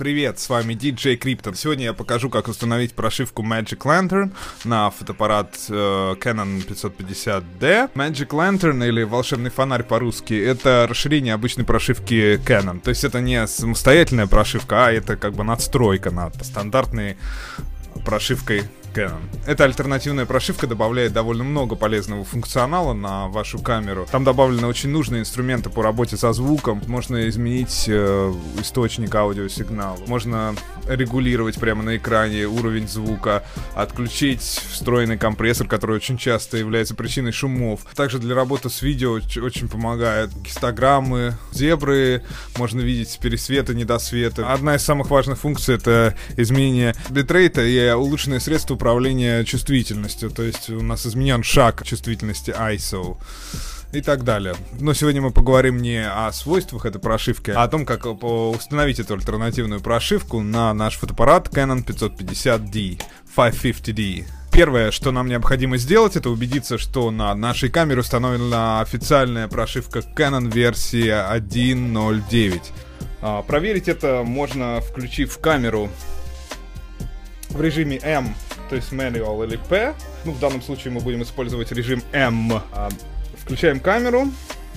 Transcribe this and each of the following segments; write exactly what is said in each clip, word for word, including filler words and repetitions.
Привет, с вами ди джей Krypton. Сегодня я покажу, как установить прошивку Magic Lantern на фотоаппарат э, Canon пятьсот пятьдесят ди. Magic Lantern, или волшебный фонарь по-русски, это расширение обычной прошивки Canon. То есть это не самостоятельная прошивка, а это как бы надстройка над стандартной прошивкой Canon. Эта альтернативная прошивка добавляет довольно много полезного функционала на вашу камеру. Там добавлены очень нужные инструменты по работе со звуком. Можно изменить э, источник аудиосигнала. Можно регулировать прямо на экране уровень звука. Отключить встроенный компрессор, который очень часто является причиной шумов. Также для работы с видео очень помогают гистограммы, зебры. Можно видеть пересветы, недосветы. Одна из самых важных функций — это изменение битрейта и улучшенное средство управления чувствительностью, то есть у нас изменен шаг чувствительности ай эс о и так далее. Но сегодня мы поговорим не о свойствах этой прошивки, а о том, как установить эту альтернативную прошивку на наш фотоаппарат Canon пятьсот пятьдесят ди, пятьсот пятьдесят ди. Первое, что нам необходимо сделать, это убедиться, что на нашей камере установлена официальная прошивка Canon версии один ноль девять. А, проверить это можно, включив камеру в режиме M, то есть Manual или P. Ну, в данном случае мы будем использовать режим M. Включаем камеру,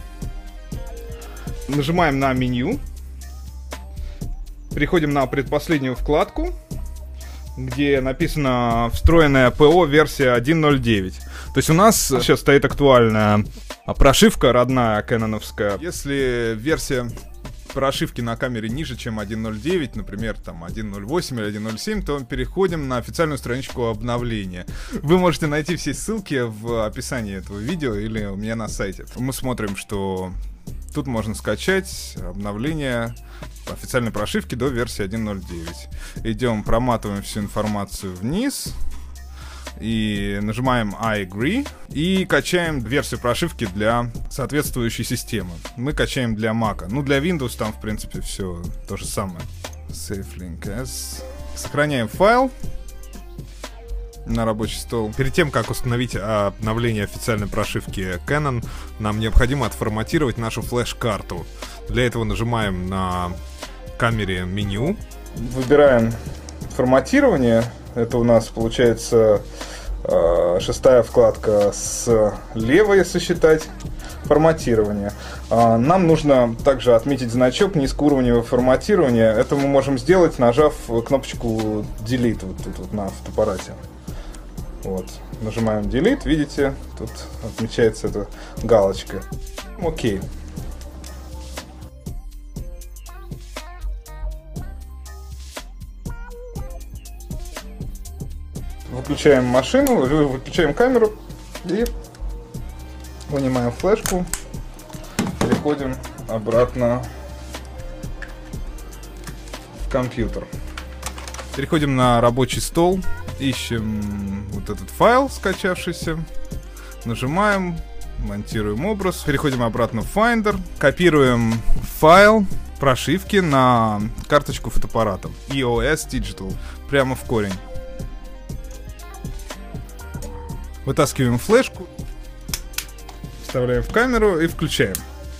нажимаем на меню, переходим на предпоследнюю вкладку, где написано встроенная ПО версия один ноль девять. То есть у нас сейчас стоит актуальная прошивка родная кэноновская. Если версия прошивки на камере ниже, чем один ноль девять, например, там один ноль восемь или один ноль семь, то переходим на официальную страничку обновления. Вы можете найти все ссылки в описании этого видео или у меня на сайте. Мы смотрим, что тут можно скачать обновление официальной прошивки до версии один ноль девять. Идем, проматываем всю информацию вниз и нажимаем I agree и качаем версию прошивки для соответствующей системы. Мы качаем для Mac. Ну, для Windows там, в принципе, все то же самое. Save link as. Сохраняем файл на рабочий стол. Перед тем, как установить обновление официальной прошивки Canon, нам необходимо отформатировать нашу флеш-карту. Для этого нажимаем на камере меню. Выбираем форматирование. Это у нас получается э, шестая вкладка слева, если считать форматирование. Э, нам нужно также отметить значок низкоуровневого форматирования. Это мы можем сделать, нажав кнопочку Delete вот тут вот на фотоаппарате. Вот. Нажимаем Delete, видите, тут отмечается эта галочка. Окей. Выключаем машину, выключаем камеру и вынимаем флешку. Переходим обратно в компьютер. Переходим на рабочий стол, ищем вот этот файл, скачавшийся, нажимаем, монтируем образ, переходим обратно в Finder, копируем файл прошивки на карточку фотоаппарата и о эс Digital прямо в корень. Вытаскиваем флешку, вставляем в камеру и включаем.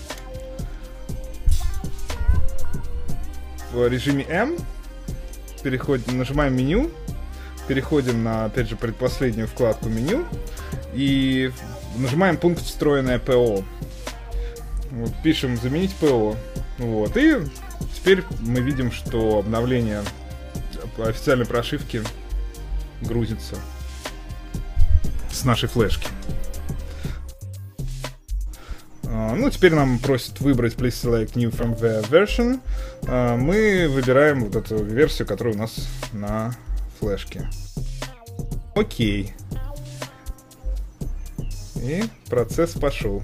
В режиме M переходим, нажимаем меню, переходим на, опять же, предпоследнюю вкладку меню и нажимаем пункт «Встроенное ПО». Вот, пишем «Заменить ПО». Вот, и теперь мы видим, что обновление официальной прошивки грузится с нашей флешки. Uh, ну, теперь нам просят выбрать Please select new firmware version. Uh, мы выбираем вот эту версию, которая у нас на флешке. Окей. И процесс пошел.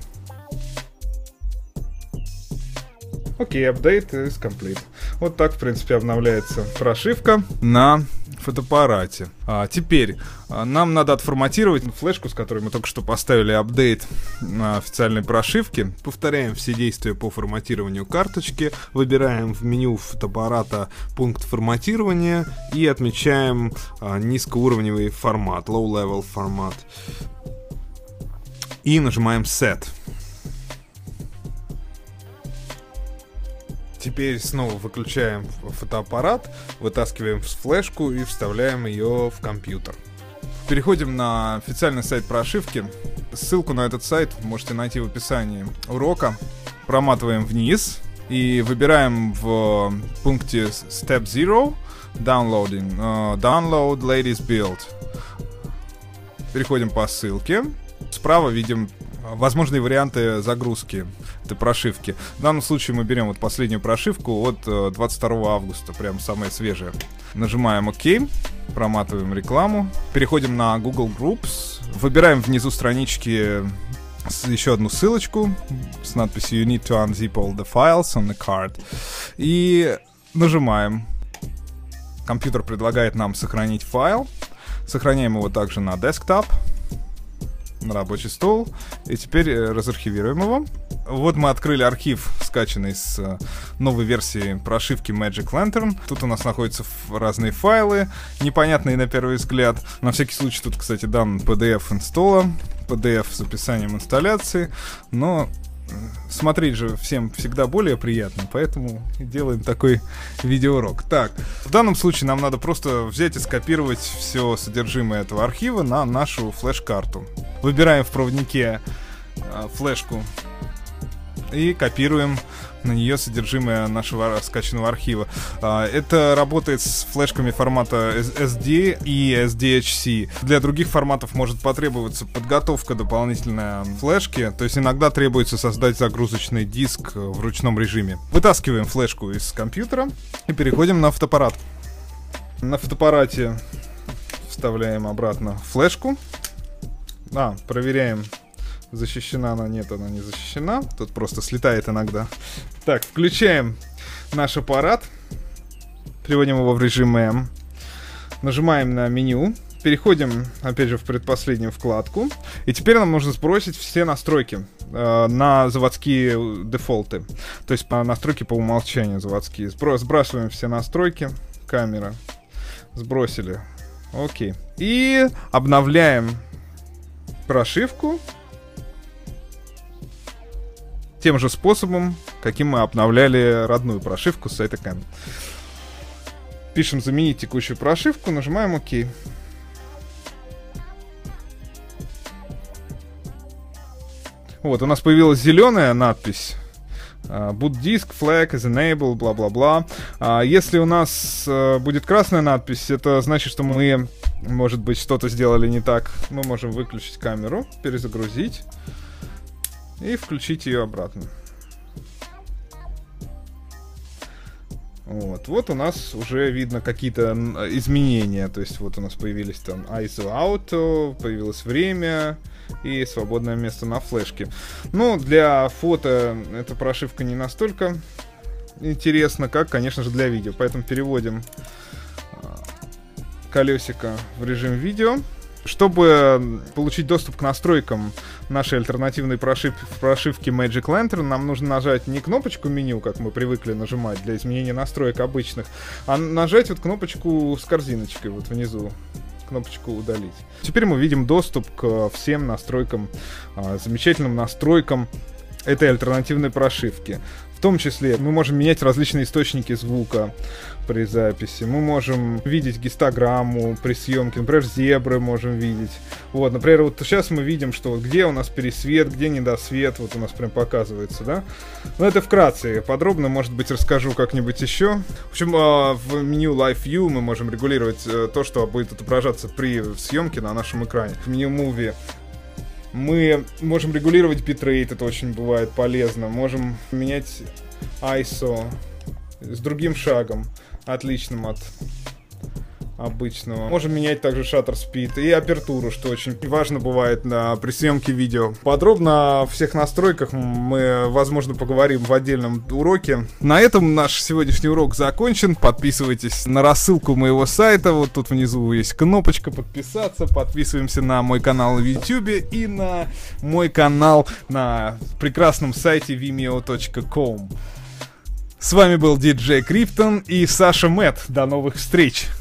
Окей, update is complete. Вот так, в принципе, обновляется прошивка на фотоаппарате. А теперь а, нам надо отформатировать флешку, с которой мы только что поставили апдейт на официальной прошивке. Повторяем все действия по форматированию карточки. Выбираем в меню фотоаппарата пункт форматирования и отмечаем а, низкоуровневый формат, low level формат. И нажимаем Set. Теперь снова выключаем фотоаппарат, вытаскиваем флешку и вставляем ее в компьютер. Переходим на официальный сайт прошивки. Ссылку на этот сайт можете найти в описании урока. Проматываем вниз и выбираем в пункте Step Zero Downloading, uh, Download Latest Build. Переходим по ссылке. Справа видим возможные варианты загрузки этой прошивки. В данном случае мы берем вот последнюю прошивку от двадцать второго августа, прям самая свежая. Нажимаем ОК, проматываем рекламу, переходим на Google Groups, выбираем внизу странички еще одну ссылочку с надписью You need to unzip all the files on the card и нажимаем. Компьютер предлагает нам сохранить файл. Сохраняем его также на десктоп, на рабочий стол. И теперь разархивируем его. Вот мы открыли архив, скачанный с новой версии прошивки Magic Lantern. Тут у нас находятся разные файлы, непонятные на первый взгляд. На всякий случай тут, кстати, дан пи ди эф инсталла, пи ди эф с описанием инсталляции. Но смотреть же всем всегда более приятно, поэтому делаем такой видеоурок. Так, в данном случае нам надо просто взять и скопировать все содержимое этого архива на нашу флеш-карту. Выбираем в проводнике э, флешку и копируем на нее содержимое нашего скачанного архива. Это работает с флешками формата эс ди и эс ди эйч си. Для других форматов может потребоваться подготовка дополнительной флешки, то есть иногда требуется создать загрузочный диск в ручном режиме. Вытаскиваем флешку из компьютера и переходим на фотоаппарат. На фотоаппарате вставляем обратно флешку. А, проверяем, защищена она, нет, она не защищена. Тут просто слетает иногда. Так, включаем наш аппарат. Переводим его в режим М. Нажимаем на меню. Переходим, опять же, в предпоследнюю вкладку. И теперь нам нужно сбросить все настройки э, на заводские дефолты. То есть по настройки по умолчанию заводские. Сбро- сбрасываем все настройки. Камера. Сбросили. Окей. И обновляем прошивку тем же способом, каким мы обновляли родную прошивку с сайта Canon. Пишем «Заменить текущую прошивку», нажимаем ОК. Вот, у нас появилась зеленая надпись Boot disk, flag is enabled, бла-бла-бла. Если у нас будет красная надпись, это значит, что мы, может быть, что-то сделали не так. Мы можем выключить камеру, перезагрузить и включить ее обратно. Вот. Вот у нас уже видно какие-то изменения. То есть вот у нас появились там ай эс о Auto, появилось время и свободное место на флешке. Ну, для фото эта прошивка не настолько интересна, как, конечно же, для видео. Поэтому переводим колесико в режим видео. Чтобы получить доступ к настройкам нашей альтернативной прошив... прошивки Magic Lantern, нам нужно нажать не кнопочку меню, как мы привыкли нажимать для изменения настроек обычных, а нажать вот кнопочку с корзиночкой вот внизу, кнопочку «Удалить». Теперь мы видим доступ к всем настройкам, замечательным настройкам этой альтернативной прошивки. В том числе мы можем менять различные источники звука при записи. Мы можем видеть гистограмму при съемке. Например, зебры можем видеть. Вот, например, вот сейчас мы видим, что вот где у нас пересвет, где недосвет. Вот у нас прям показывается, да? Но это вкратце. Подробно, может быть, расскажу как-нибудь еще. В общем, в меню Live View мы можем регулировать то, что будет отображаться при съемке на нашем экране. В меню Movie мы можем регулировать битрейт, это очень бывает полезно. Можем менять ай эс о с другим шагом, отличным от обычного. Можем менять также shutter speed и апертуру, что очень важно бывает на, при съемке видео. Подробно о всех настройках мы, возможно, поговорим в отдельном уроке. На этом наш сегодняшний урок закончен. Подписывайтесь на рассылку моего сайта. Вот тут внизу есть кнопочка «Подписаться». Подписываемся на мой канал в YouTube и на мой канал на прекрасном сайте вимео точка ком. С вами был диджей Криптон и Саша Мэтт. До новых встреч!